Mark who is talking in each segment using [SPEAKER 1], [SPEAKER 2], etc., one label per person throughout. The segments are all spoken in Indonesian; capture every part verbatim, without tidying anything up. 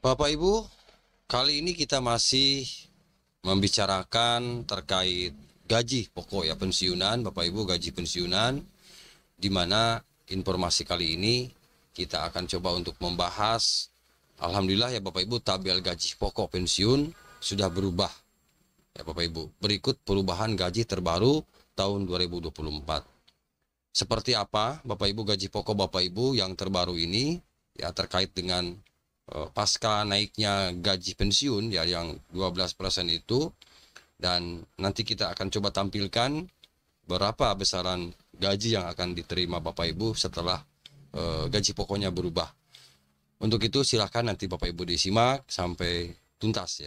[SPEAKER 1] Bapak Ibu, kali ini kita masih membicarakan terkait gaji pokok ya pensiunan, Bapak Ibu, gaji pensiunan, di mana informasi kali ini kita akan coba untuk membahas. Alhamdulillah ya Bapak Ibu, tabel gaji pokok pensiun sudah berubah ya Bapak Ibu. Berikut perubahan gaji terbaru tahun dua ribu dua puluh empat. Seperti apa Bapak Ibu gaji pokok Bapak Ibu yang terbaru ini ya, terkait dengan pasca naiknya gaji pensiun ya yang dua belas persen itu, dan nanti kita akan coba tampilkan berapa besaran gaji yang akan diterima Bapak Ibu setelah uh, gaji pokoknya berubah. Untuk itu silahkan nanti Bapak Ibu disimak sampai tuntas ya.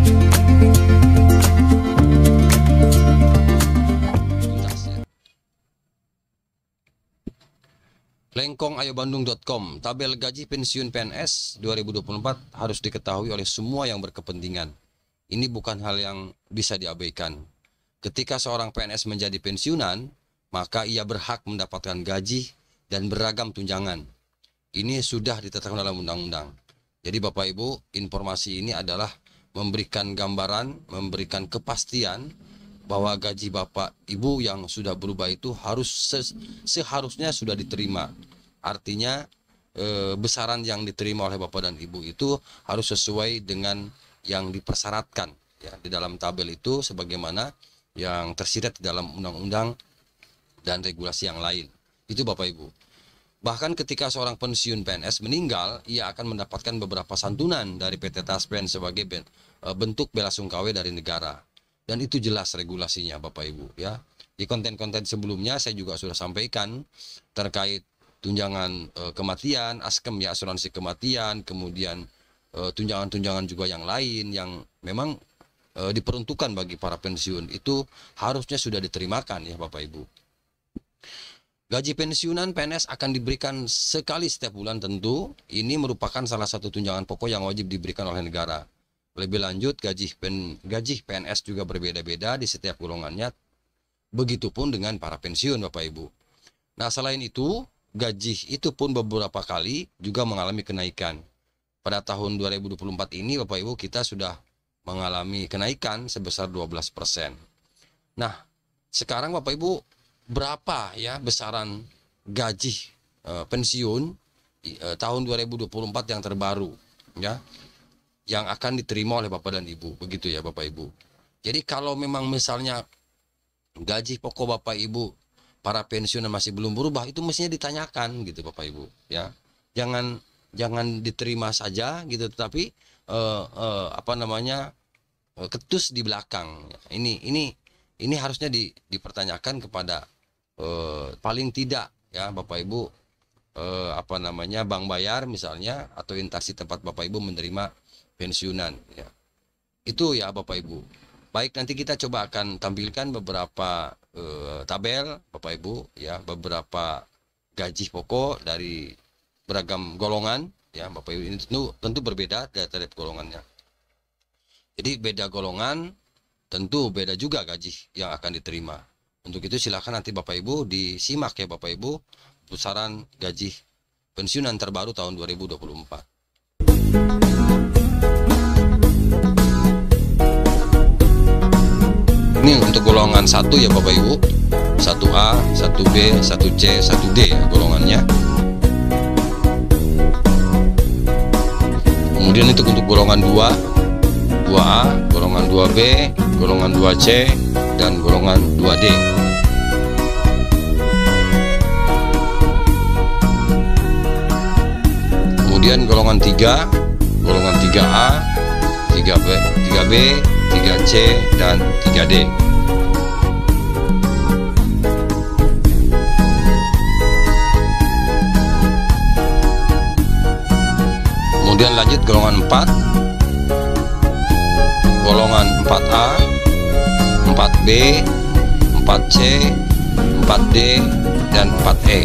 [SPEAKER 1] lengkong ayo bandung dot com, tabel gaji pensiun P N S dua ribu dua puluh empat harus diketahui oleh semua yang berkepentingan. Ini bukan hal yang bisa diabaikan. Ketika seorang P N S menjadi pensiunan, maka ia berhak mendapatkan gaji dan beragam tunjangan. Ini sudah ditetapkan dalam undang-undang. Jadi Bapak Ibu, informasi ini adalah memberikan gambaran, memberikan kepastian bahwa gaji Bapak Ibu yang sudah berubah itu harus se seharusnya sudah diterima. Artinya e, besaran yang diterima oleh Bapak dan Ibu itu harus sesuai dengan yang dipersyaratkan ya di dalam tabel itu, sebagaimana yang tersirat di dalam undang-undang dan regulasi yang lain. Itu Bapak Ibu. Bahkan ketika seorang pensiun P N S meninggal, ia akan mendapatkan beberapa santunan dari P T Taspen sebagai bentuk bela sungkawa dari negara. Dan itu jelas regulasinya Bapak Ibu ya. Di konten-konten sebelumnya saya juga sudah sampaikan terkait tunjangan e, kematian, askem ya, asuransi kematian, kemudian tunjangan-tunjangan juga yang lain yang memang e, diperuntukkan bagi para pensiun, itu harusnya sudah diterimakan ya Bapak Ibu. Gaji pensiunan P N S akan diberikan sekali setiap bulan tentu. Ini merupakan salah satu tunjangan pokok yang wajib diberikan oleh negara. Lebih lanjut, gaji, pen, gaji P N S juga berbeda-beda di setiap golongannya. Begitupun dengan para pensiun Bapak Ibu. Nah selain itu, gaji itu pun beberapa kali juga mengalami kenaikan. Pada tahun dua ribu dua puluh empat ini Bapak Ibu kita sudah mengalami kenaikan sebesar dua belas persen. Nah sekarang Bapak Ibu, berapa ya besaran gaji e, pensiun e, tahun dua ribu dua puluh empat yang terbaru ya, yang akan diterima oleh Bapak dan Ibu, begitu ya Bapak Ibu. Jadi kalau memang misalnya gaji pokok Bapak Ibu para pensiunan masih belum berubah, itu mestinya ditanyakan gitu Bapak Ibu ya. Jangan jangan diterima saja gitu, tetapi eh, eh, apa namanya eh, ketus di belakang. Ini ini ini harusnya di, dipertanyakan kepada eh, paling tidak ya Bapak Ibu, eh, apa namanya bank bayar misalnya, atau instansi tempat Bapak Ibu menerima pensiunan ya. Itu ya Bapak Ibu. Baik, nanti kita coba akan tampilkan beberapa eh, tabel Bapak Ibu ya, beberapa gaji pokok dari beragam golongan ya Bapak Ibu. Ini tentu, tentu berbeda dari tarif golongannya. Jadi beda golongan tentu beda juga gaji yang akan diterima. Untuk itu silakan nanti Bapak Ibu disimak ya Bapak Ibu besaran gaji pensiunan terbaru tahun dua ribu dua puluh empat. Ini untuk golongan satu ya Bapak Ibu, satu A, satu B, satu C, satu D ya golongannya. Kemudian itu untuk golongan dua, dua A, golongan dua B, golongan dua C, dan golongan dua D. Kemudian golongan tiga, golongan tiga A, tiga B, tiga B, tiga C, dan tiga D. Kemudian lanjut golongan empat, golongan empat A, empat B, empat C, empat D, dan empat E.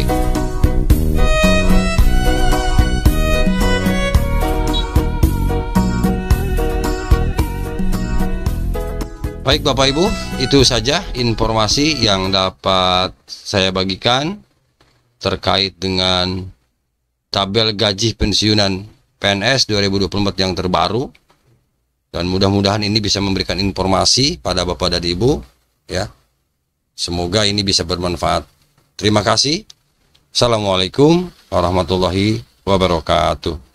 [SPEAKER 1] Baik Bapak Ibu, itu saja informasi yang dapat saya bagikan terkait dengan tabel gaji pensiunan P N S dua ribu dua puluh empat yang terbaru, dan mudah-mudahan ini bisa memberikan informasi pada Bapak dan Ibu ya. Semoga ini bisa bermanfaat. Terima kasih. Assalamualaikum warahmatullahi wabarakatuh.